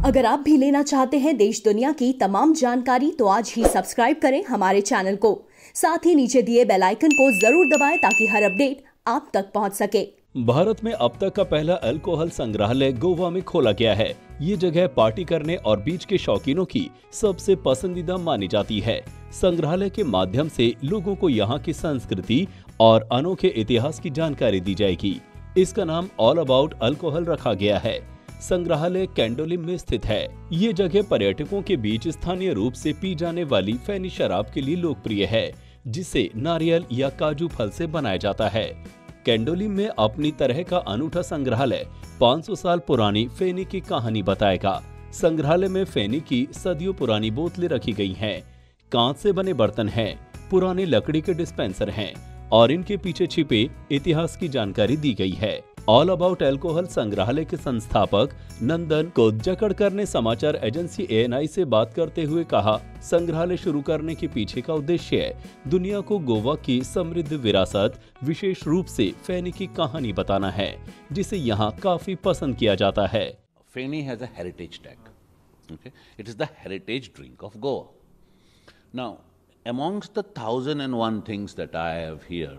अगर आप भी लेना चाहते हैं देश दुनिया की तमाम जानकारी तो आज ही सब्सक्राइब करें हमारे चैनल को। साथ ही नीचे दिए बेल आइकन को जरूर दबाएं ताकि हर अपडेट आप तक पहुंच सके। भारत में अब तक का पहला अल्कोहल संग्रहालय गोवा में खोला गया है। ये जगह पार्टी करने और बीच के शौकीनों की सबसे पसंदीदा मानी जाती है। संग्रहालय के माध्यम से लोगों को यहाँ की संस्कृति और अनोखे इतिहास की जानकारी दी जाएगी। इसका नाम ऑल अबाउट अल्कोहल रखा गया है। संग्रहालय कैंडोलिम में स्थित है। ये जगह पर्यटकों के बीच स्थानीय रूप से पी जाने वाली फैनी शराब के लिए लोकप्रिय है, जिसे नारियल या काजू फल से बनाया जाता है। कैंडोलिम में अपनी तरह का अनूठा संग्रहालय 500 साल पुरानी फेनी की कहानी बताएगा। संग्रहालय में फेनी की सदियों पुरानी बोतलें रखी गई हैं, कांच से बने बर्तन हैं, पुराने लकड़ी के डिस्पेंसर हैं और इनके पीछे छिपे इतिहास की जानकारी दी गई है। ऑल अबाउट अल्कोहल संग्रहालय के संस्थापक नंदन कोदजाकड़कर ने समाचार एजेंसी ANI से बात करते हुए कहा, संग्रहालय शुरू करने के पीछे का उद्देश्य दुनिया को गोवा की समृद्ध विरासत, विशेष रूप से फेनी की कहानी बताना है, जिसे यहाँ काफी पसंद किया जाता है। Feni has a heritage tag. Okay, it is the heritage drink of Goa. Now, amongst the 1001 things that I have here,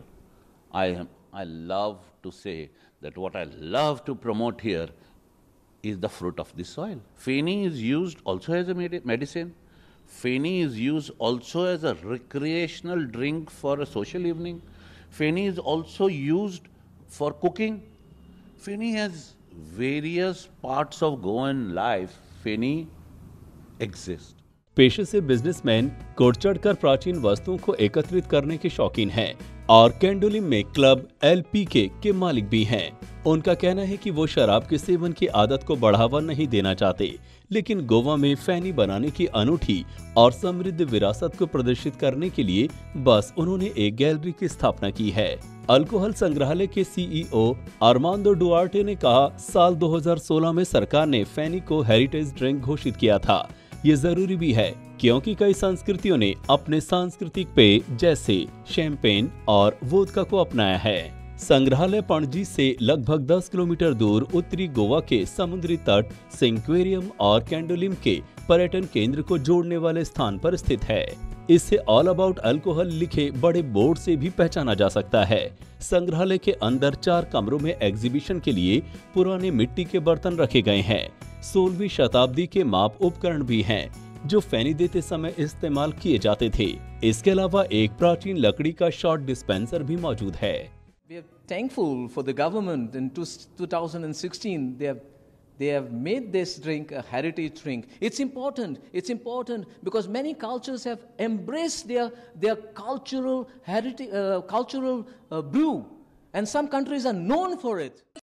I love to say that what I love to promote here is the fruit of the soil. Feni is used also as a medicine. Feni is used also as a recreational drink for a social evening. Feni is also used for cooking. Feni has various parts of Goan life. Feni exists. पेशे से businessman कोडचड़कर प्राचीन वस्तुओं को एकत्रित करने के शौकीन हैं और कैंडोलिम में क्लब LPK के मालिक भी हैं। उनका कहना है कि वो शराब के सेवन की आदत को बढ़ावा नहीं देना चाहते, लेकिन गोवा में फेनी बनाने की अनूठी और समृद्ध विरासत को प्रदर्शित करने के लिए बस उन्होंने एक गैलरी की स्थापना की है। अल्कोहल संग्रहालय के CEO आर्मांडो डुआर्टे ने कहा, साल 2016 में सरकार ने फेनी को हेरिटेज ड्रिंक घोषित किया था। ये जरूरी भी है क्योंकि कई संस्कृतियों ने अपने सांस्कृतिक पेय जैसे शैंपेन और वोदका को अपनाया है। संग्रहालय पणजी से लगभग 10 किलोमीटर दूर उत्तरी गोवा के समुद्री तट, सेंक्वेरियम और कैंडोलिम के पर्यटन केंद्र को जोड़ने वाले स्थान पर स्थित है। इससे ऑल अबाउट अल्कोहल लिखे बड़े बोर्ड से भी पहचाना जा सकता है। संग्रहालय के अंदर 4 कमरों में एग्जीबिशन के लिए पुराने मिट्टी के बर्तन रखे गए हैं। 16वीं शताब्दी के माप उपकरण भी हैं, जो फेनी देते समय इस्तेमाल किए जाते थे। इसके अलावा एक प्राचीन लकड़ी का शॉट डिस्पेंसर भी मौजूद है। We are thankful for the government in 2016. They have made this drink a heritage drink. It's important because many cultures have embraced their cultural heritage, cultural brew, and some countries are known for it.